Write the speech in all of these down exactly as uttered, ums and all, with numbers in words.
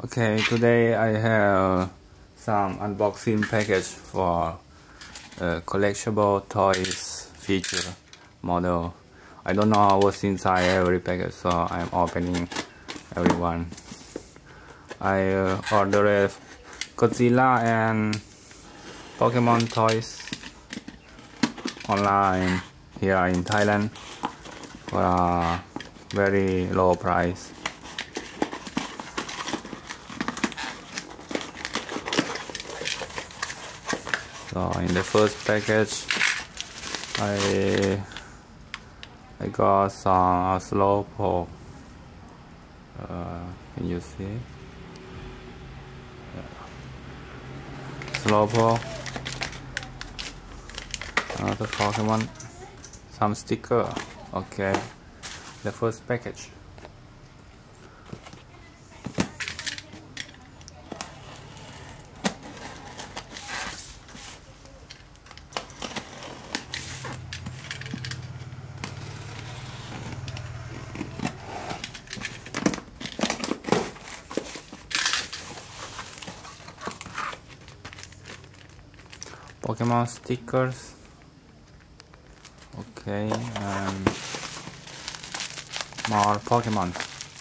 Okay, today I have some unboxing package for a collectible toys feature model. I don't know what's inside every package, so I'm opening every one. I uh, ordered Godzilla and Pokemon toys online here in Thailand for a very low price. So in the first package, I I got some Slowpoke. Uh, can you see? Yeah. Slowpoke. Another Pokemon. Some sticker. Okay. The first package. Pokemon stickers. Okay, and more Pokemon.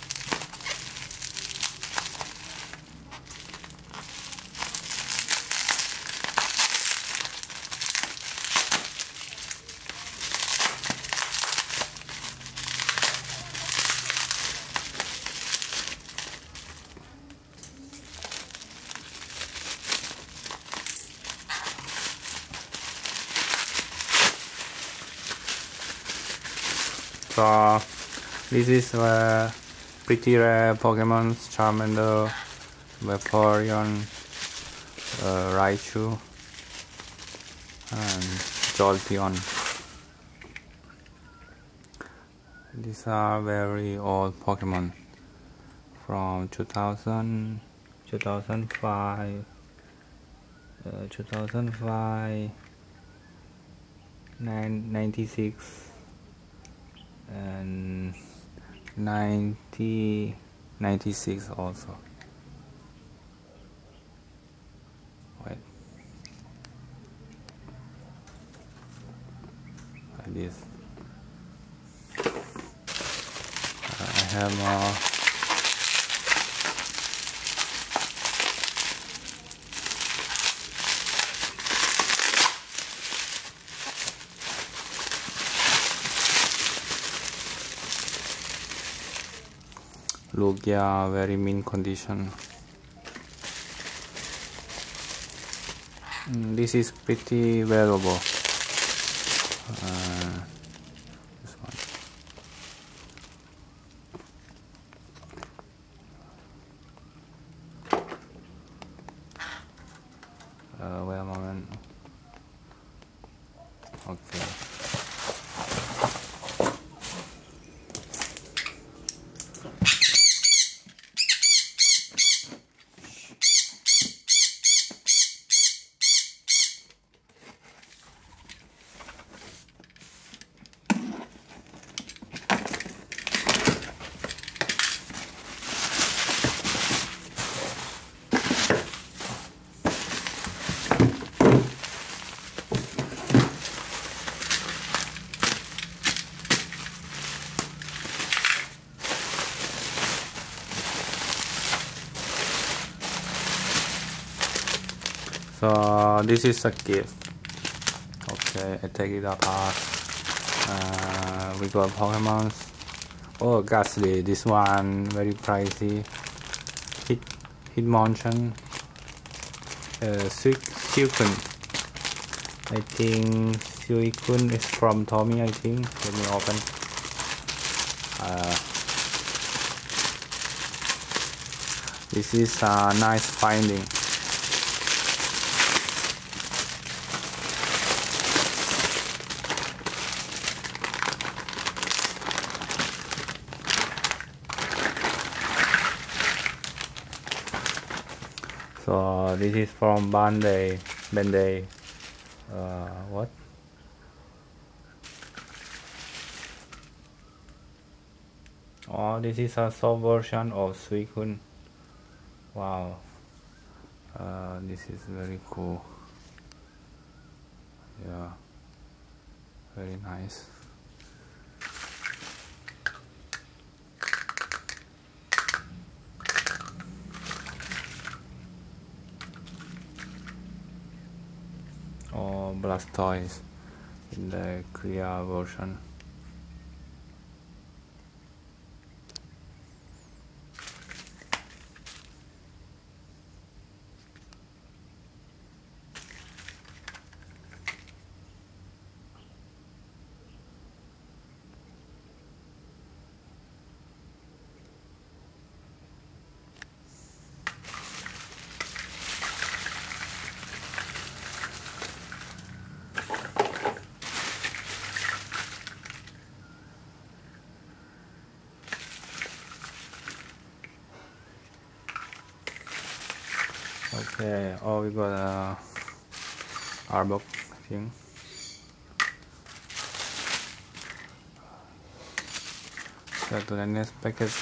So this is a pretty rare Pokemon: Charmander, Vaporeon, uh, Raichu, and Jolteon. These are very old Pokemon from two thousand, two thousand five, uh, two thousand five, ninety-six. And ninety ninety-six also. Wait, like this. Uh, I have more. Lugia, very mint condition. Mm, this is pretty valuable. Uh, this one. Uh, wait a moment. Okay. So this is a gift. Okay, I take it apart. Uh, we got Pokemon. Oh, Ghastly. This one very pricey. Hit Hitmonchan. Uh, Suicune. I think Suicune is from Tommy. I think. Let me open. Uh, this is a nice finding. So this is from Bandai. Bandai. Uh, what? Oh, this is a soft version of Suicune. Wow, uh, this is very cool. Yeah, very nice. Or Blastoise in the clear version. Okay, oh, we got a Arbok, I think. Go to the next package.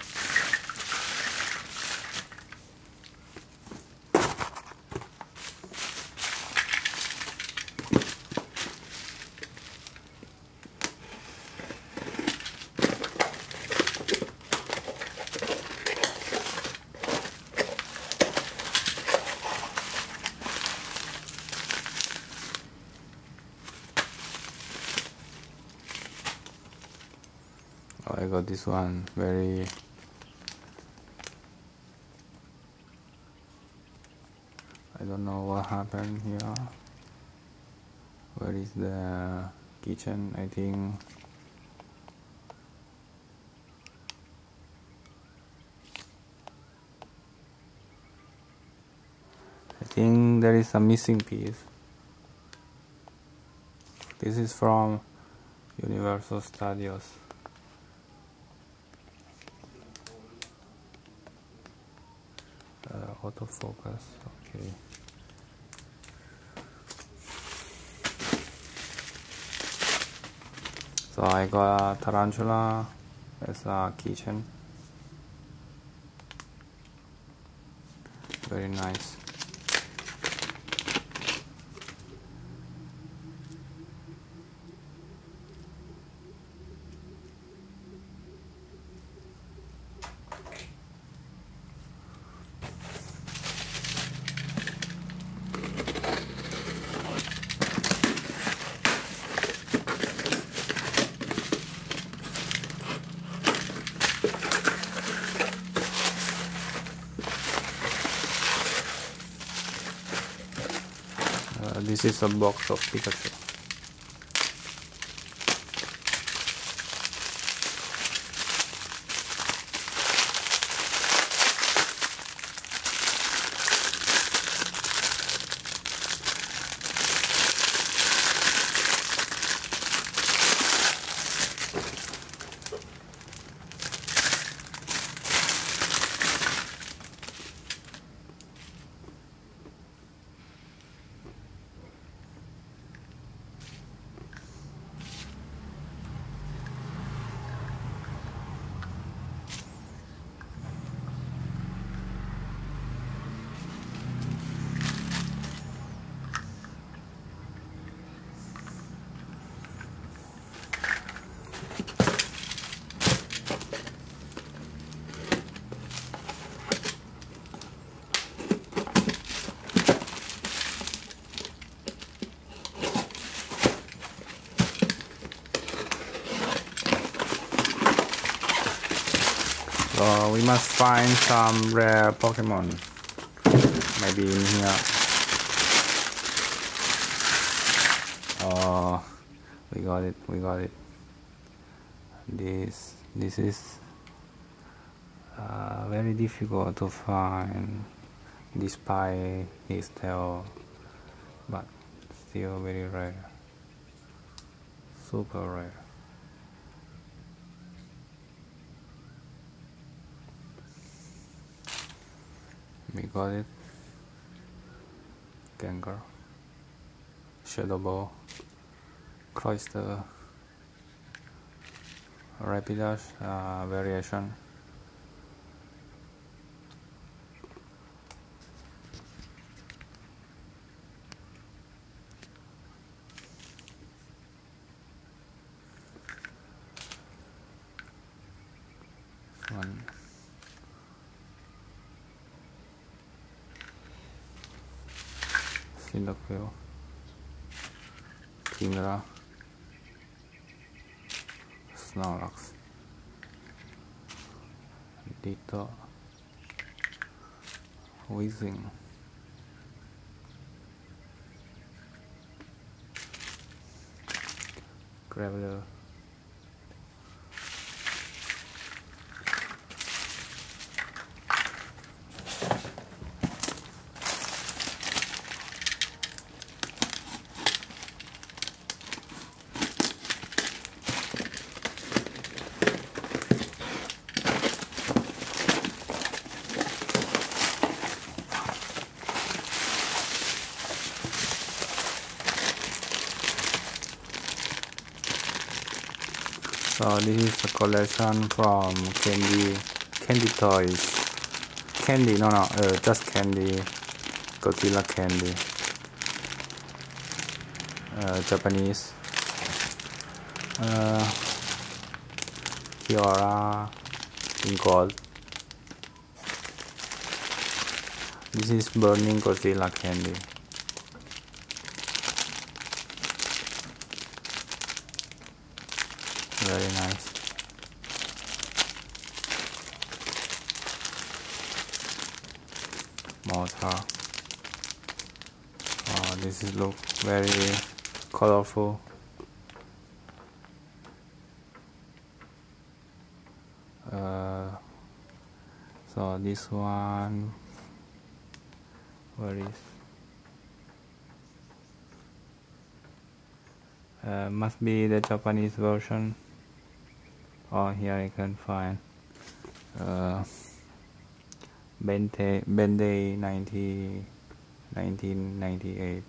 Oh, I got this one very I don't know what happened here. Where is the kitchen? I think I think there is a missing piece. This is from Universal Studios. Uh, autofocus, okay. So I got a tarantula as a keychain. Very nice. Uh, this is a box of Pikachu. So we must find some rare Pokemon, maybe in here. Oh, we got it, we got it. This, this is uh, very difficult to find despite his tail, but still very rare, super rare. We got it. Gengar, Shadow Ball, Cloyster, Rapidash uh, variation. one. Cyndaquil, Kingdra, Snorlax, Ditto, Weezing, Graveler, So this is a collection from Candy, Candy Toys, Candy, no no, uh, just Candy, Godzilla Candy, uh, Japanese, uh, Fiora in gold. This is Burning Godzilla Candy. Very nice. Mortar. Oh, this is look very colorful. Uh, so this one, where is? Uh, must be the Japanese version. Oh, here I can find uh, Bente, Bende ninety, nineteen ninety-eight.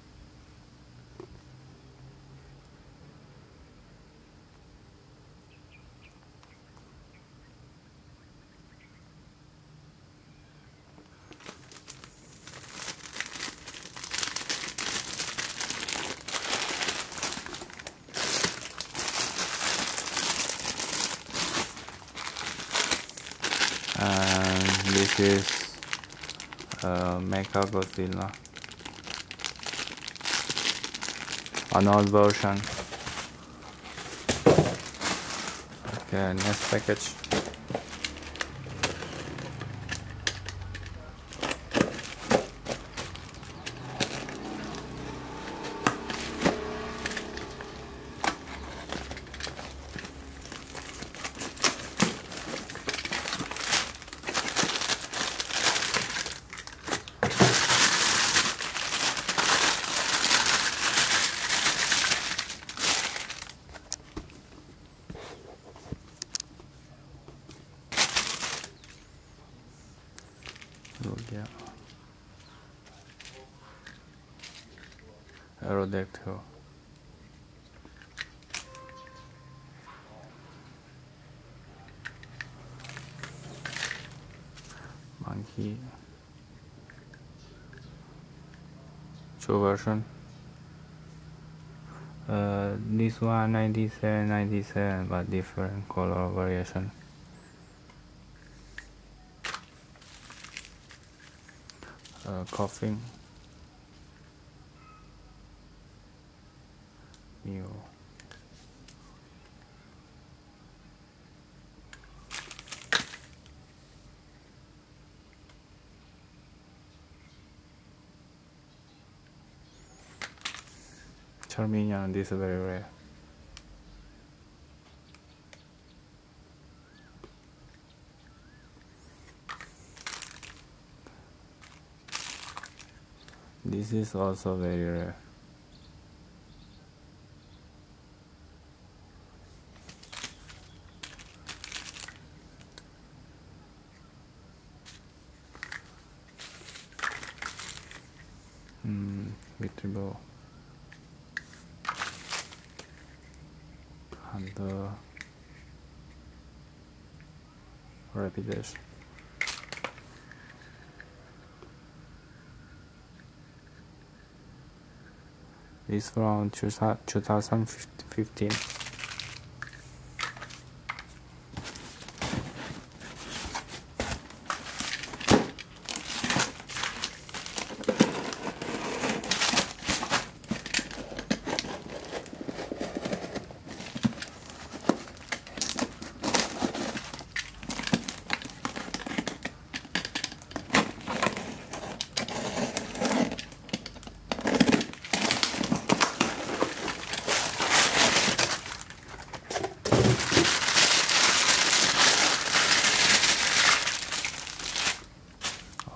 And this is uh, Mecha Godzilla, another version. Okay, next package. Yeah. Aerodactyl. Monkey. True version. Uh, this one ninety-seven, ninety-seven, but different color variation. Uh, coughing. Mew. Charmeleon, this is very rare. This is also very rare. Hmm, Vitribo. Hunter. Rapidash. This from two thousand fifteen.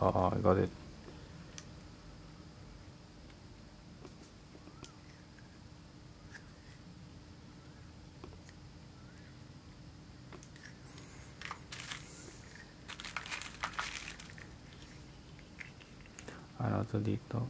Oh, I got it. Another dito.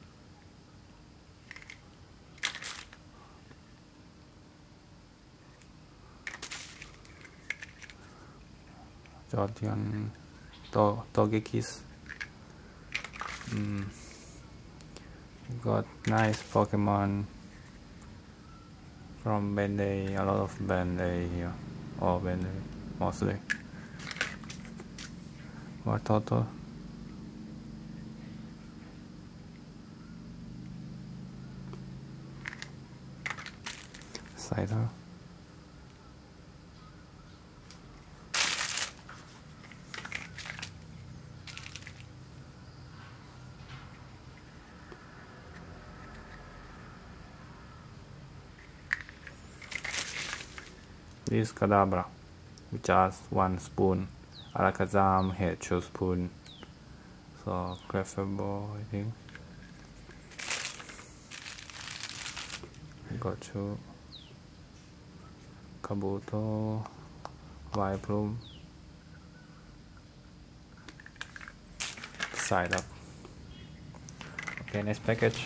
Jordan to Togekiss. Mm. Got nice Pokemon from Bandai, a lot of Bandai here, or Bandai mostly. More Toto. Cider. This Kadabra, just one spoon. Alakazam had two spoon. So craftable, I think. Got two. Kabuto, Vileplume. Side up. Okay, next package.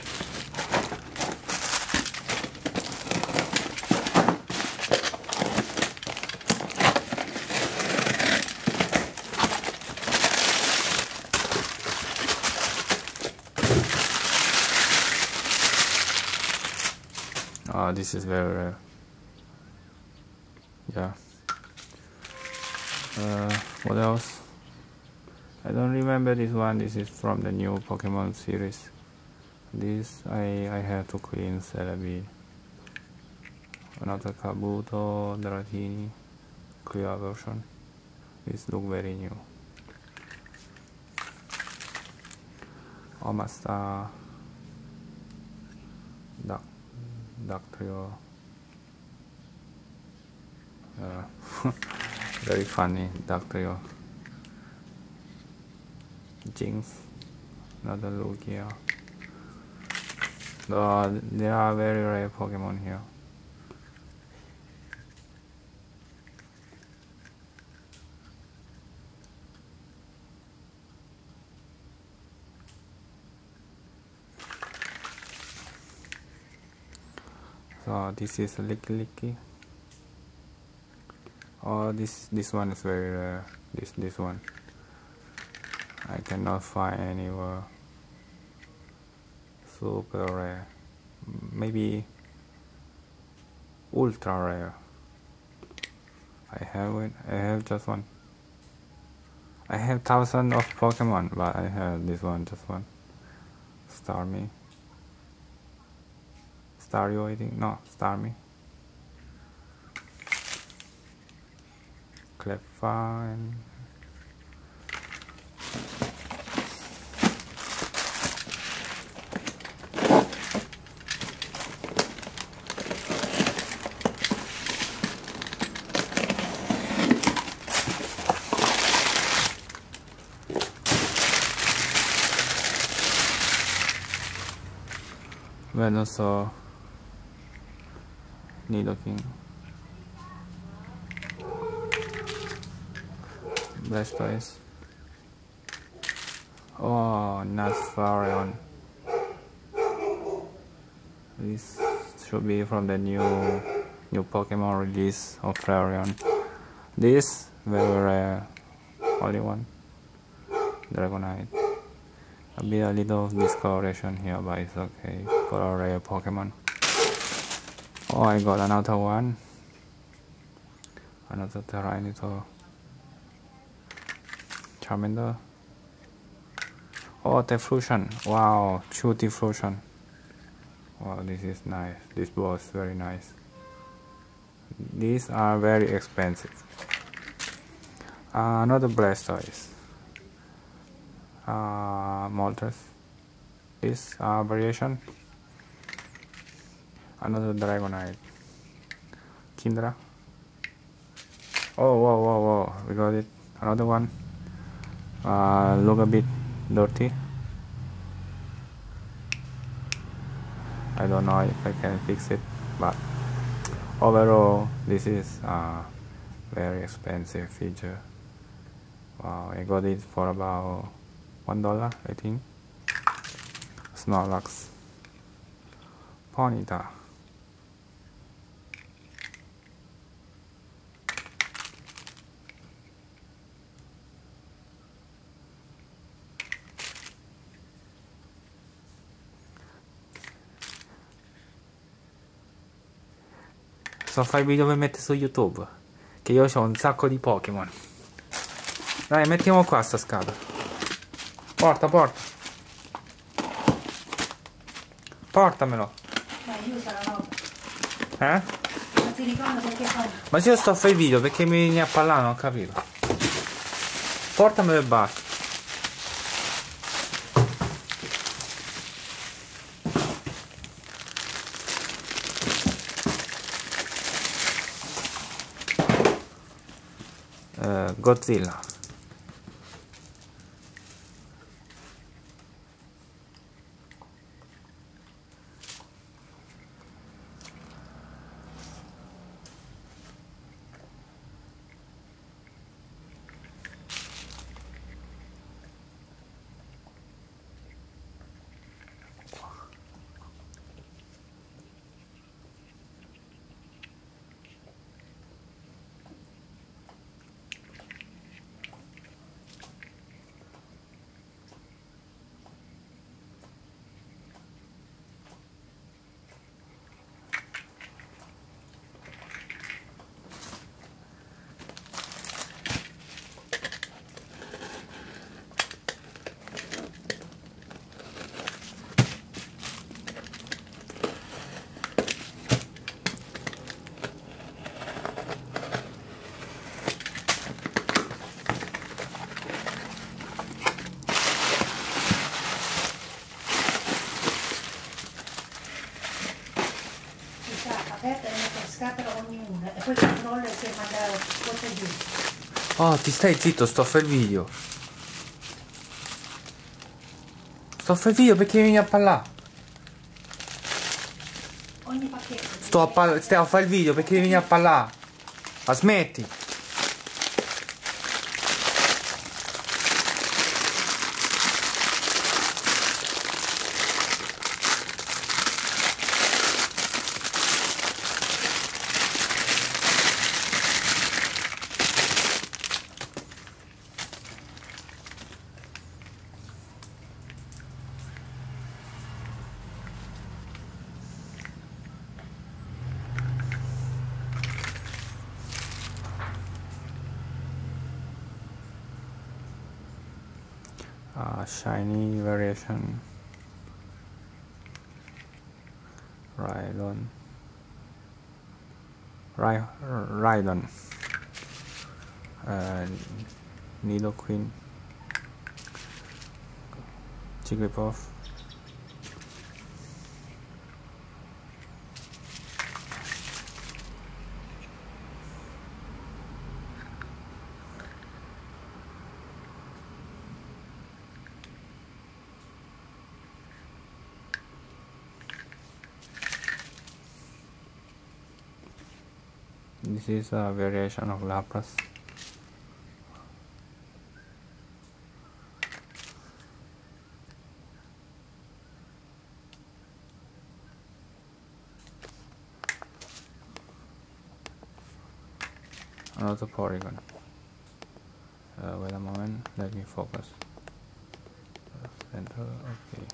Oh, this is very rare. Yeah. Uh, what else? I don't remember this one. This is from the new Pokemon series. This I I have to clean Celebi. Another Kabuto, Dratini, clear version. This look very new. Omasta, Duck, Duck Trio. Uh, very funny Duck Trio. Jinx, another Lugia. Uh, there are very rare Pokemon here. So this is Licky Licky. Oh, this this one is very rare. This this one I cannot find anywhere. Super rare. Maybe ultra rare. I have it. I have just one. I have thousands of Pokemon, but I have this one, just one. Starmie. Stario, I think. No, Starmie. Clefairy. Venusaur, Nidoking, Blastoise. Oh, Nasfarion. This should be from the new new Pokemon release of Flareon. This very rare, only one. Dragonite. A bit a little discoloration here, but it's okay for a rare Pokemon. Oh, I got another one. Another Tyranitar. Charmander. Oh, Typhlosion. Wow, two Typhlosion. Wow, this is nice. This was very nice. These are very expensive. Uh, another Blastoise. Uh, Moltres. This uh, variation. Another Dragonite. Kindra. Oh, whoa, whoa, whoa. We got it. Another one. Uh, look a bit dirty. I don't know if I can fix it, but overall this is a very expensive feature. Wow, I got it for about one dollar, I think. Snorlax Ponyta. Sto a fare il video per mettere su YouTube, che io ho un sacco di Pokémon. Dai, mettiamo qua sta scatola. Porta, porta. Portamelo. Dai, usa la roba. Eh? Ma ti ricordo perché fai? Ma se io sto a fare il video, perché mi vieni a parlare, non ho capito. Portamelo e basta. Uh, Godzilla. Aperta e mette in scatola ognuna e poi controlla se manda cose giuste. Oh, ti stai zitto, sto a fare il video. Sto a fare il video perché vieni a parlare. Ogni pacchetto. Sto a, pal stai a fare il video perché vieni a parlare. Ma smetti. Uh, shiny variation. Rhydon. Ry Rhydon. Uh, Nidoqueen. Jigglypuff. This is a variation of Lapras. Another Porygon. Uh, wait a moment, let me focus. Center, okay.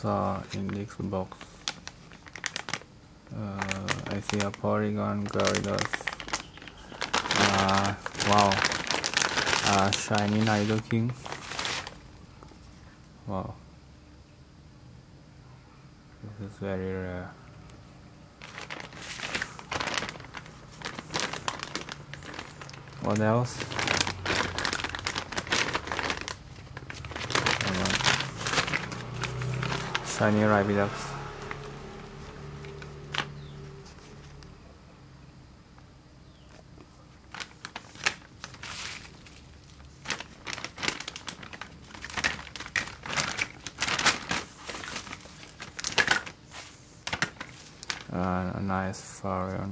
saw in this box. Uh, I see a Porygon Gyarados. Uh, wow, uh, shiny Nidoking. Wow, this is very rare. What else? Shiny Rapidax. Uh, a nice Farion.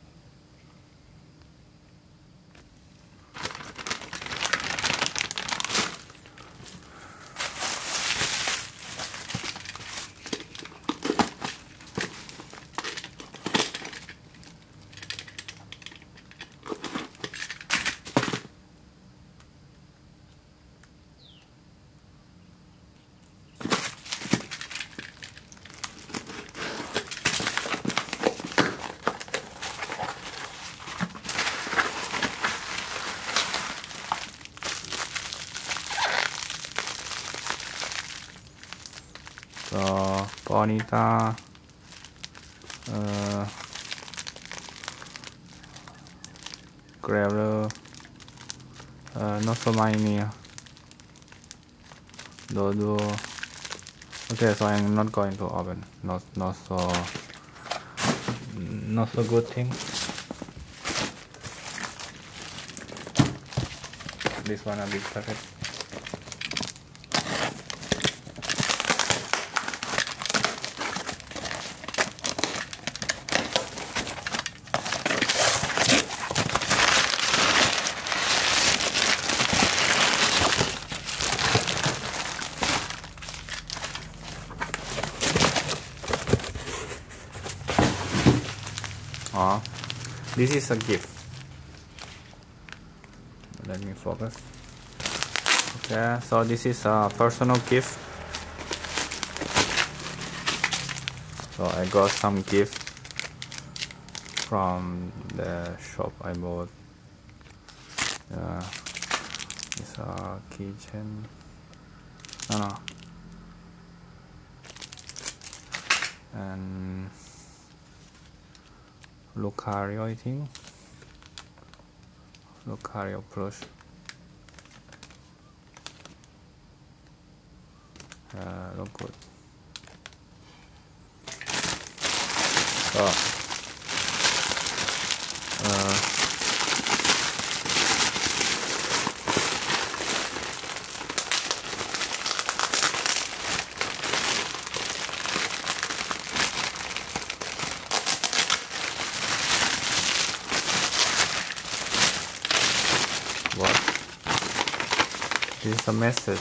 So Ponyta, uh, Graveler, uh, not so many. Dodo. Okay, so I'm not going to open. Not not so not so good thing. This one a big packet. Oh, this is a gift. Let me focus. Okay, so this is a personal gift. So I got some gift from the shop I bought. Uh, it's a keychain. No, no. And Lucario, I think. Lucario plush. Uh, look good. So, uh, what? This is a message.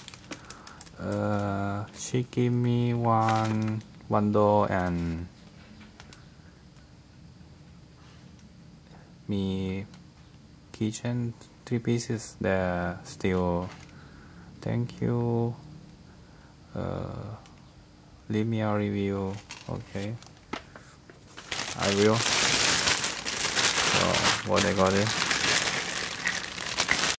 Uh, she gave me one one doll and me keychain, three pieces. They're still. Thank you. Uh, leave me a review. Okay, I will. So what I got it.